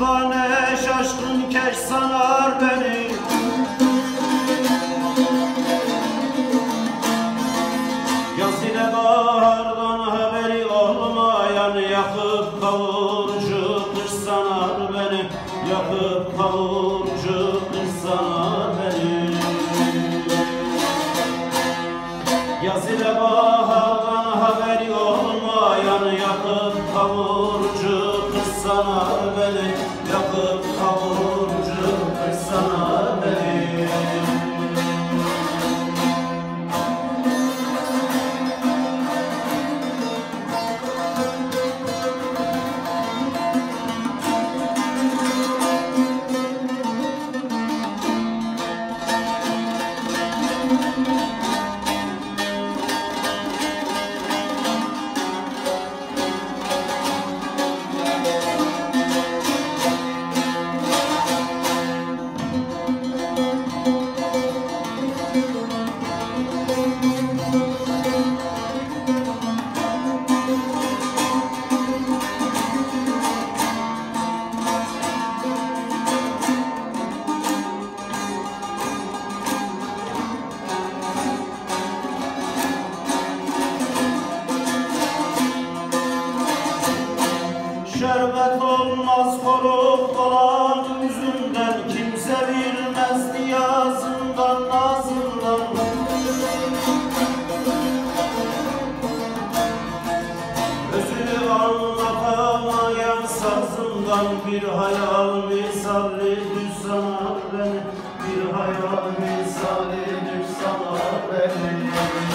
divane şaşkın keş sanar beni. Yaz ile bahardan haberi olmayan yakıp kavurcu kış sanar beni. Yakıp kavurcu kış sanar beni. Yaz ile bahardan haberi olmayan yakıp kavurcu kış sanar beni. Yakıp kavurcu kış sanar beni. Şerbet olmaz koruk olan yüzünden, kimse bilmez niyazından nazından. Özünü anlatamayan sazından bir hayal misali düz sanar beni. Bir hayal misali düz sanar beni.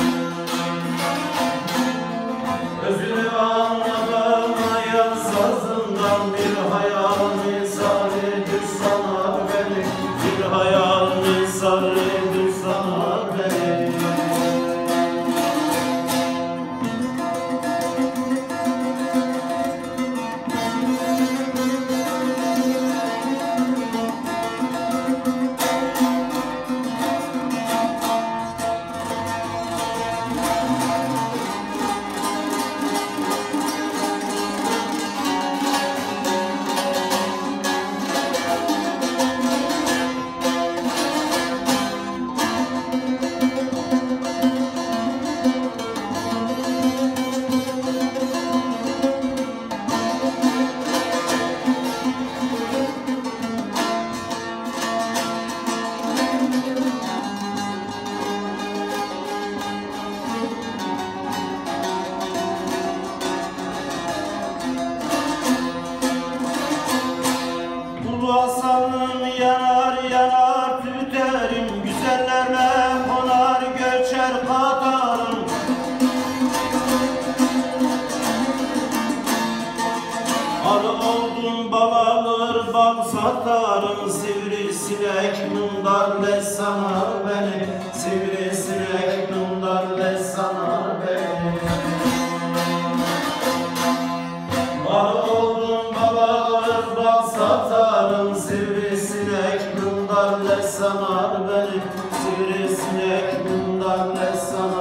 Özünü anlatamayan sazından bir hayal misali düz sanar beni. Bir hayal misali düz sanar beni. Hasanım yanar yanar tüterim, güzellerle konar göçer katarım. Arı oldum bal alır bal satarım, sivrisinek mındarle sanar beni. Sivrisinek mındarle sanar beni. Arı oldum bal alır bal satarım, sivrisinek mındarle sanar beni. Sivrisinek mındarle sanar